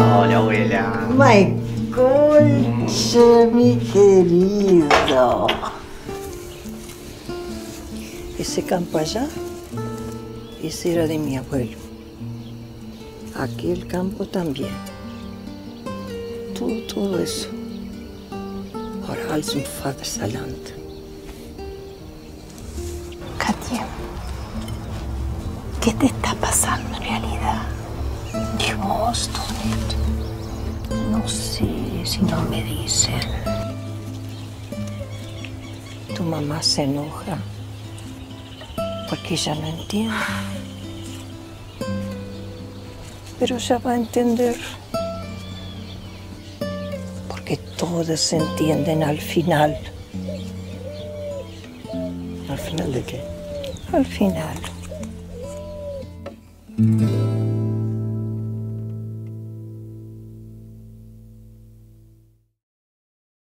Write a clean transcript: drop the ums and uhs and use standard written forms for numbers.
Hola, abuela. My concha, mi querido. Ese campo allá, ese era de mi abuelo. Aquel campo también. Todo eso. Ahora hay un Vaterland. Katia, ¿qué te está pasando en realidad? Dios, Tonet. No sé si no me dicen. Tu mamá se enoja porque ella no entiende. Pero ya va a entender. Porque todos se entienden al final. ¿Al final de qué? Al final.